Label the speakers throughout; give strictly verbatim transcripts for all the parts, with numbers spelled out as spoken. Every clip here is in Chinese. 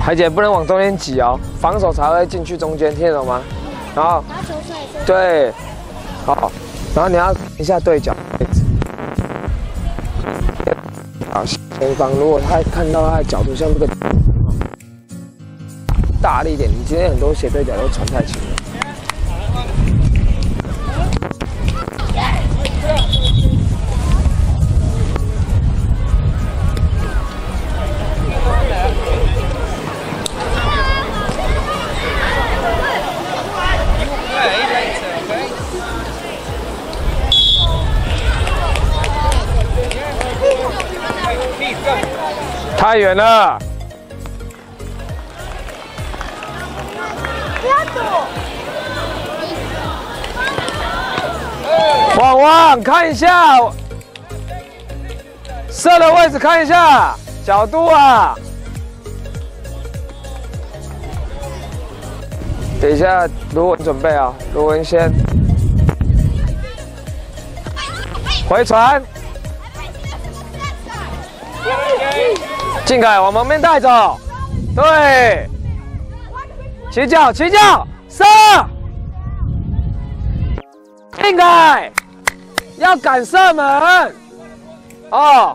Speaker 1: 海姐不能往中间挤哦，防守才会进去中间，听得懂吗？然后，对，好，然后你要一下对角位置。好，前方如果他看到他的角度像这个，大力一点。你今天很多斜对角都传太轻了。 太远了！
Speaker 2: 不要躲！
Speaker 1: 旺旺，看一下射的位置，看一下角度啊！等一下，卢文准备啊，卢文先回传。 进凯往旁边带走，对，起脚起脚射，进凯要赶射门，哦。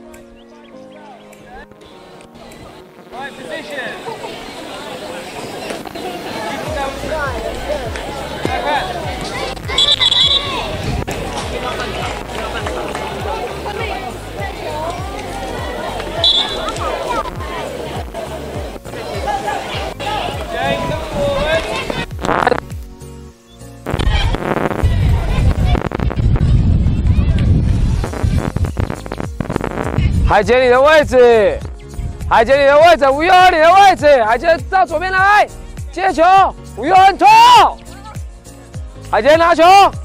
Speaker 1: 海杰，你的位置，海杰，你的位置，吴佑恩，你的位置，海杰到左边来接球，吴佑恩拖，海杰拿球。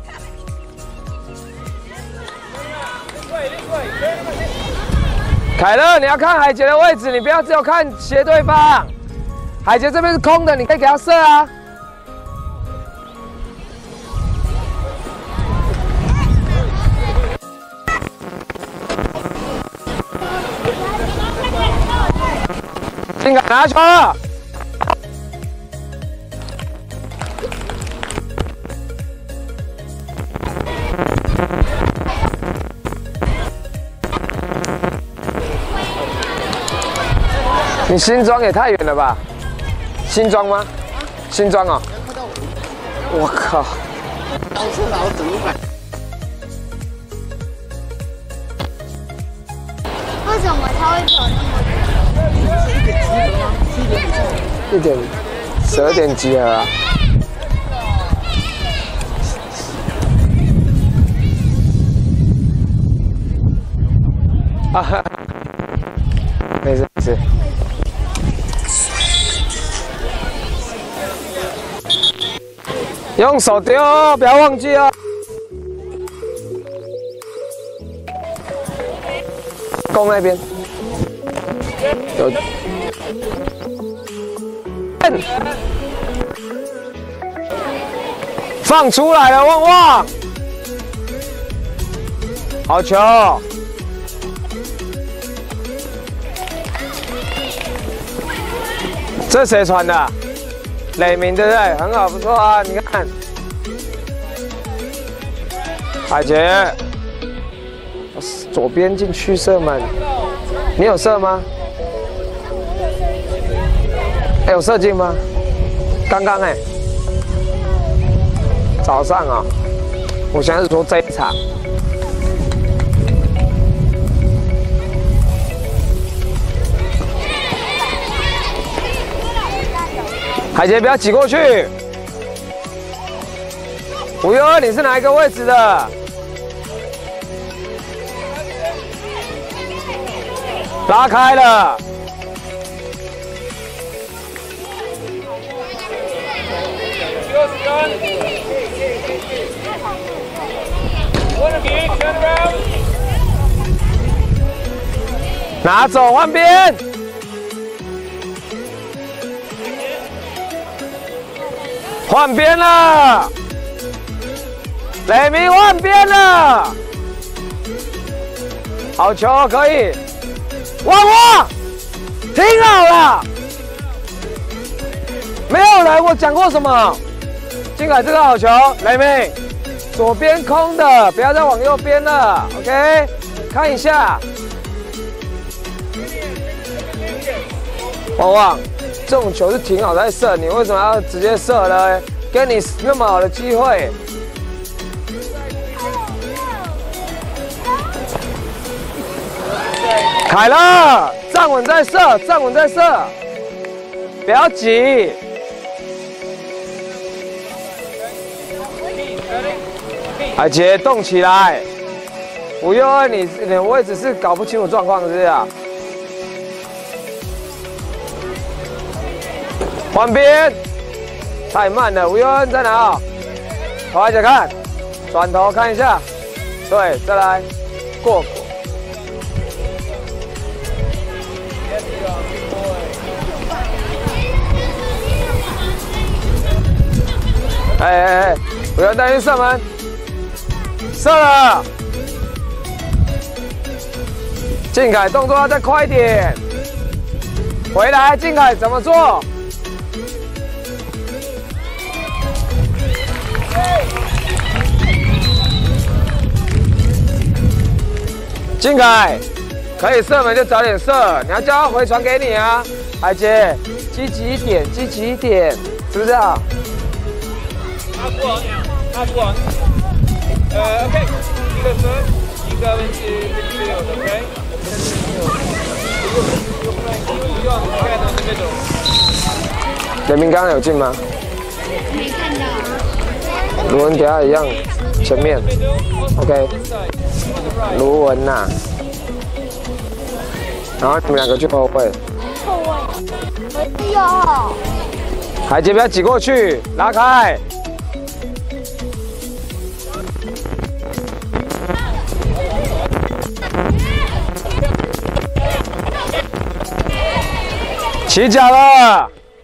Speaker 1: 凯乐，你要看海杰的位置，你不要只有看斜对方。海杰这边是空的，你可以给他射啊。 进凯拿球了，你新庄也太远了吧？新庄吗？新庄哦。我靠！
Speaker 3: 倒车老等一百。
Speaker 2: 为什么他会走那么远？
Speaker 1: 一点十二点集合啊！啊哈，没事没事。用手丢哦，不要忘记哦。攻那边有。 放出来了，旺旺，好球！这谁传的？磊明对不对？很好，不错啊！你看，海杰，左边进去射门，你有射吗？ 欸、有射进吗？刚刚哎，早上啊、哦，我现在是说这一场。海杰不要挤过去。吴优二，你是哪一个位置的？拉开了。 拿走，换边。换边了，磊明换边了，好球，可以。旺旺，挺好了， 没有人，我讲过什么？金凯这个好球，雷明，左边空的，不要再往右边了 ，OK？ 看一下，旺旺，这种球是挺好在射，你为什么要直接射呢？给你那么好的机会。 凯乐，站稳再射，站稳再射，不要急。海杰动起来，吴佑恩，你你的位置是搞不清楚状况是不是啊？换边，太慢了，吴佑恩在哪？跑海杰看，转头看一下，对，再来，过。 哎哎哎！不要担心射门，射了。靖凯动作要再快一点，回来，靖凯怎么做？靖凯可以射门就早点射，你要叫他回传给你啊，海杰，积极一点，积极一点，是不是啊？
Speaker 4: Up one, up one. Uh, okay, you go first. You go into midfield, okay? You're on together in the middle.
Speaker 1: 雷明刚刚有进吗？
Speaker 2: 没看到。
Speaker 1: 卢文等下一样，前面 ，OK。卢文呐，然后你们两个去后卫。
Speaker 2: 后卫。哎呦！
Speaker 1: 海杰不要挤过去，拉开。 起脚了！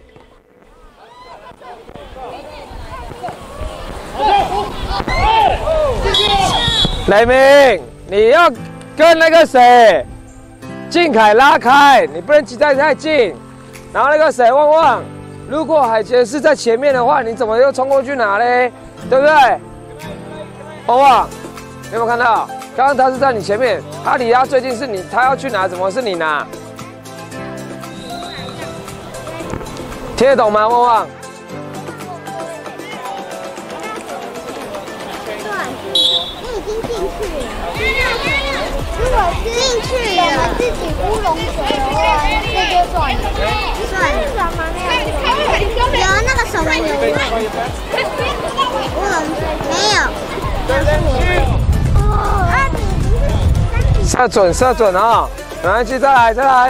Speaker 1: 雷明，你要跟那个谁，靖凯拉开，你不能挤在太近。然后那个谁，旺旺，如果海杰是在前面的话，你怎么又冲过去拿嘞？对不对？旺旺，你有没有看到？刚刚他是在你前面，他离他最近是你，他要去拿，怎么是你拿？ 听得懂吗，旺旺？
Speaker 2: 你已经进去了。如果进去了，我们自己乌龙球的话，这就算了。算了。有那个守门员乌龙没有，都是你。哦。
Speaker 1: 射准，射准啊！没关系，再来，再来。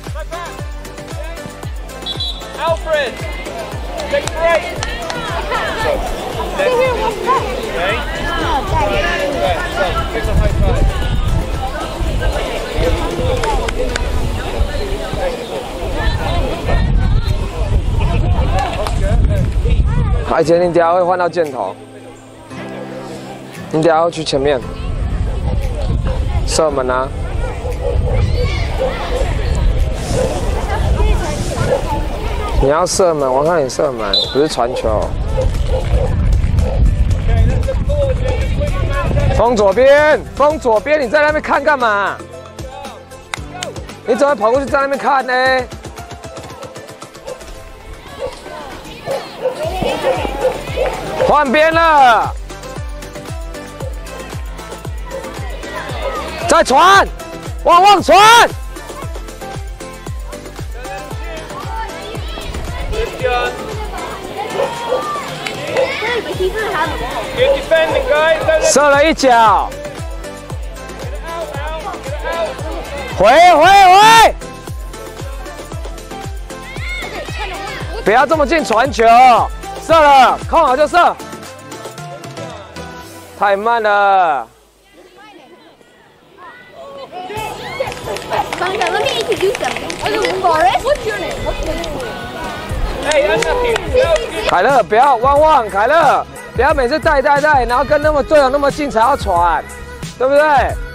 Speaker 4: Alfred, take a break. Okay. Give a high five.
Speaker 1: 海杰，你等下会换到箭头，你等下要去前面射门啊！你要射门，我看你射门，不是传球。封左边，封左边，你在那边看干嘛？你怎么跑过去在那边看呢？换边了，再传，旺旺传。
Speaker 4: Good defending, guys.
Speaker 1: 射了一脚，回回回！不要这么近传球，射了，控好就射，太慢了。 凯乐，不要汪汪，凯乐，不要每次带带带，然后跟那么队友那么近才要传，对不对？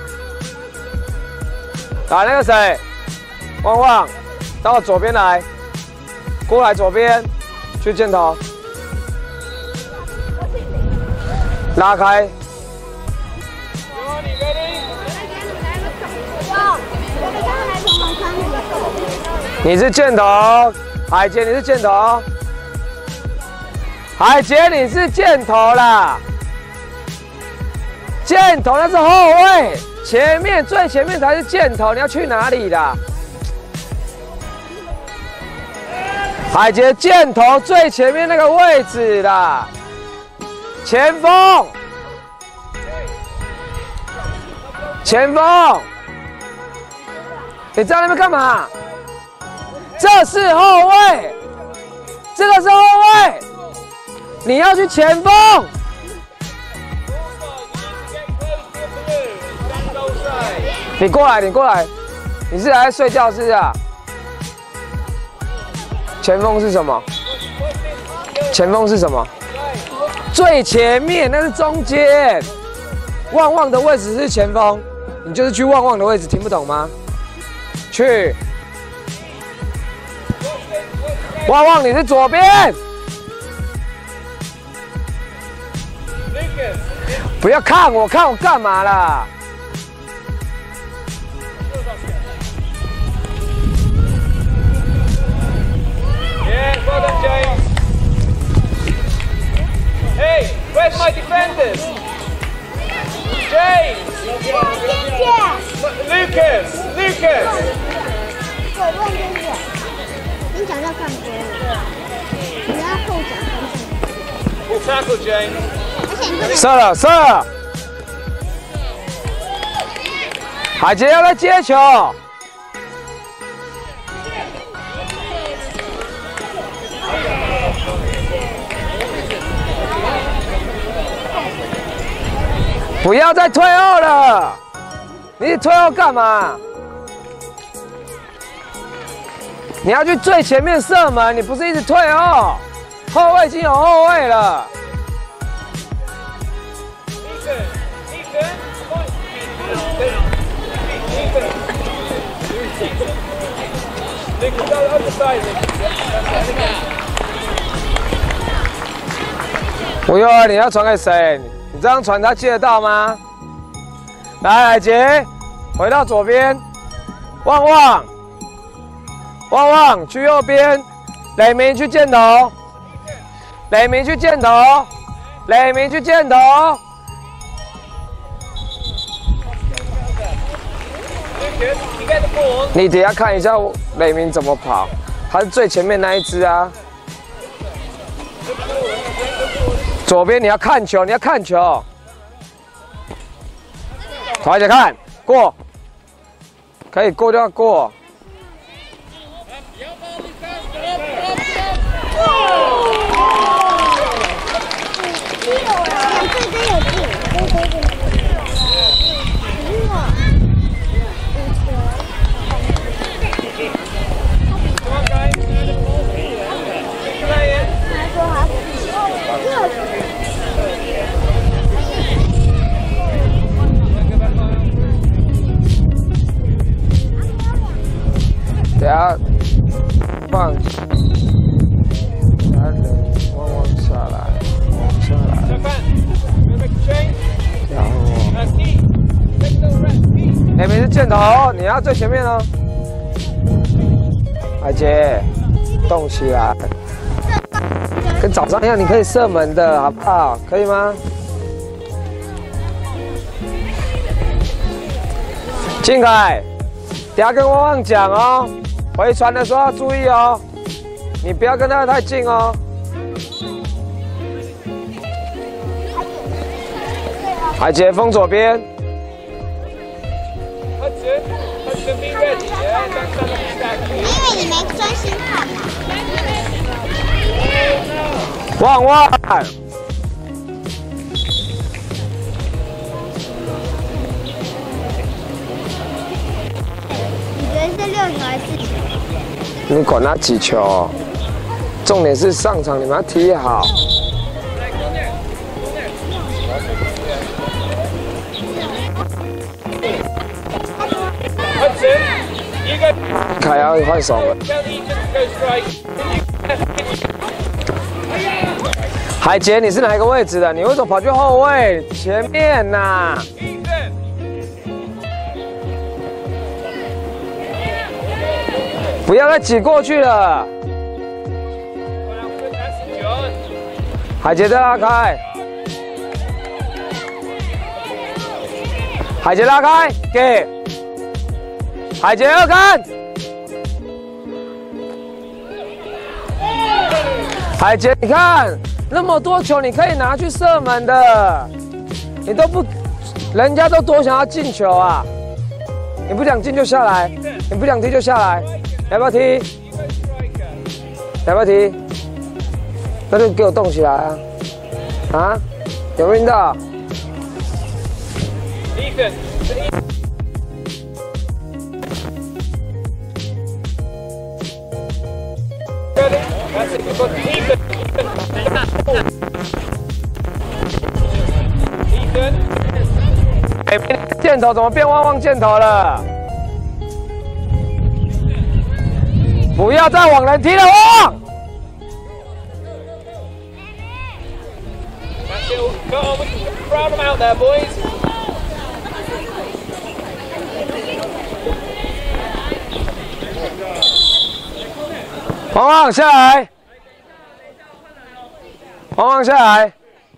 Speaker 1: 来那个谁，汪汪，到我左边来，过来左边， 去箭头，拉开。你是箭头，海杰你是箭头，海杰你是箭头啦。箭头那是后卫，前面最前面才是箭头，你要去哪里啦？海杰箭头最前面那个位置啦，前锋，前锋，你在那边干嘛？这是后卫，这个是后卫，你要去前锋。你过来，你过来，你是还在睡觉是不是啊？前锋是什么？前锋是什么？最前面那是中间，旺旺的位置是前锋，你就是去旺旺的位置，听不懂吗？去，旺旺你是左边，不要看我，看我干嘛啦？
Speaker 4: Yeah, well done, James. Hey, where's my defenders? James! Lucas! Lucas!
Speaker 2: 我问真的，你讲要干别人，你要后脚跟
Speaker 4: Full tackle, James.
Speaker 2: 而且你不能
Speaker 1: 射了，射了！海杰要来接球。 不要再退后了！你退后干嘛？你要去最前面射门，你不是一直退后。后卫已经有后卫了。不用啊，你要传给谁？ 你这样传他接得到吗？来，海杰，回到左边，旺旺，旺旺去右边，磊明去箭头，磊明去箭头，磊明去箭头。你等一下看一下磊明怎么跑，他是最前面那一只啊。 左边你要看球，你要看球。团姐看过，可以过就要过。等下放，等下人往往下来，往下来，然后，哎，没事，箭头，你要最前面哦。海杰，动起来，跟早上一样，你可以射门的，好不好？可以吗？靖凯，等下跟汪汪讲哦。 回传的时候要注意哦，你不要跟他太近哦。海杰封左边。
Speaker 2: 因为你没专心看嘛。
Speaker 1: 旺旺。
Speaker 2: 你觉得是六球还是四球？
Speaker 1: 你管他几球，重点是上场你们要踢好。凯要换手了。 海杰，你是哪一个位置的？你为什么跑去后卫前面呐、啊？不要再挤过去了。海杰再拉开，海杰拉开，给海杰二看。海杰，你看那么多球，你可以拿去射门的，你都不，人家都多想要进球啊！你不想进就下来，你不想踢就下来，要不要踢？要不要踢？那就给我动起来啊！啊，有没有听到？
Speaker 4: Ethan. Ready? That's it. We've got Ethan. Ethan.
Speaker 1: 哎，箭头怎么变汪汪箭头了？不要再往人踢了，汪！
Speaker 4: That's it. Go on, we can crowd them out there, boys.
Speaker 1: 汪汪下来，汪汪下来。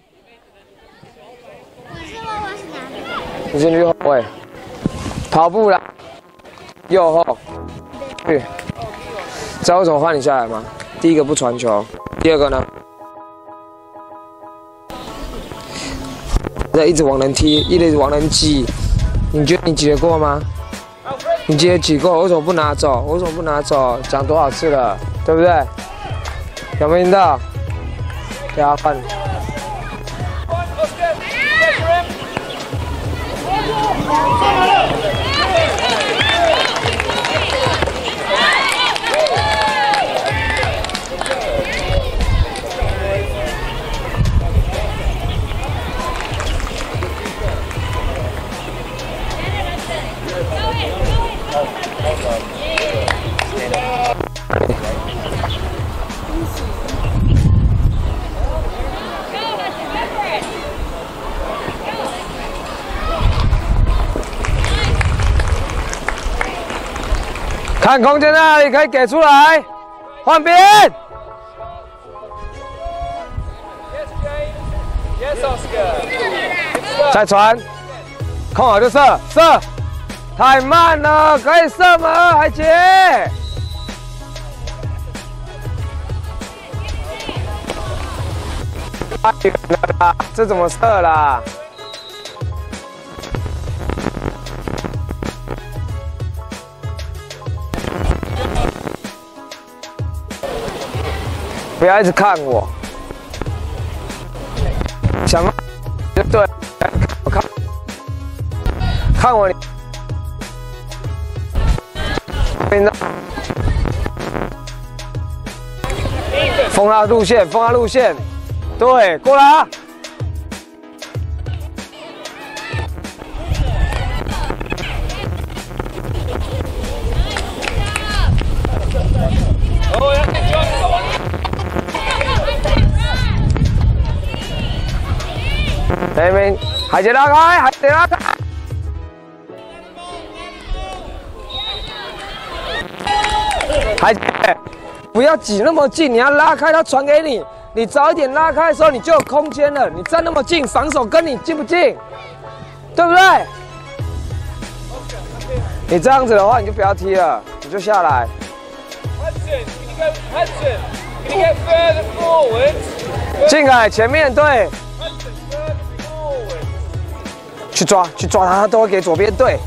Speaker 2: 你是娃娃是哪里？
Speaker 1: 你进去后卫，跑步啦，右后，去。知道为什么换你下来吗？第一个不传球，第二个呢？在一直往人踢，一直往人挤，你觉得你挤得过吗？你今天挤过，为什么不拿走？为什么不拿走？讲多少次了，对不对？有没有听到？给他换。看空间在哪里，可以给出来，换边。
Speaker 4: Yes, Oscar.
Speaker 1: 再传，控好就射，射，太慢了，可以射门，海杰。太远了啦，这怎么射啦？ 不要一直看我，想就对，我看看我，封他路线，封他路线，对，过来啊！那边海杰拉开，海杰拉开。海杰，不要挤那么近，你要拉开，他传给你，你早一点拉开的时候，你就有空间了。你站那么近，防守跟你近不近？对不对？你这样子的话，你就不要踢了，你就下来。
Speaker 4: Hudson, can you go? Hudson, can you get further forward?
Speaker 1: 靖凯前面对。 去抓，去抓他，他都会给左边对。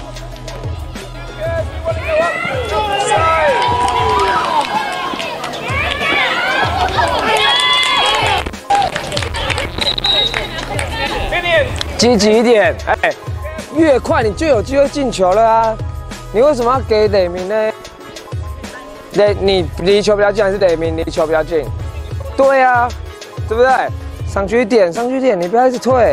Speaker 1: 积极一点，哎，越快你就有机会进球了啊！你为什么要给雷明呢？雷，你离球比较近还是雷明离球比较近？对啊，对不对？上去一点，上去一点，你不要一直退。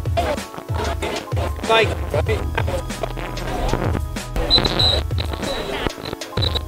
Speaker 4: Like,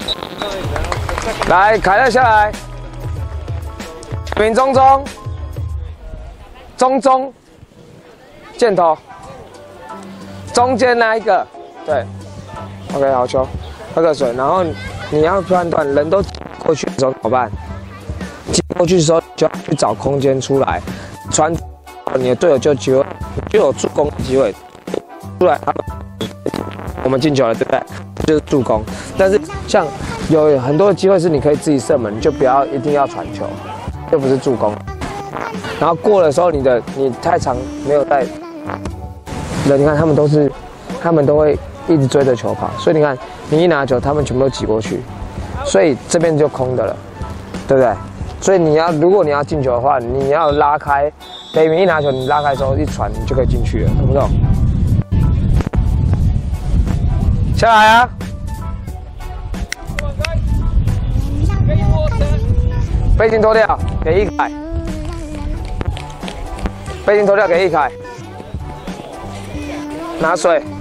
Speaker 1: 来，凯乐下来。名中中，中中，箭头，中间那一个，对。OK， 好球，喝个水，然后你要判断人都过去的时候怎么办？挤过去的时候就要去找空间出来，传你的队友就有机会，就有助攻的机会出来。他们我们进球了，对不对？就是助攻。但是像有很多的机会是你可以自己射门，你就不要一定要传球，又不是助攻。然后过的时候，你的你太长没有在，你看他们都是，他们都会一直追着球跑，所以你看你一拿球，他们全部都挤过去，所以这边就空的了，对不对？所以你要如果你要进球的话，你要拉开，北明一拿球，你拉开之后一传，你就可以进去了，懂不懂？下来啊！背巾脱掉，给一凯。背巾脱掉给一凯。拿水。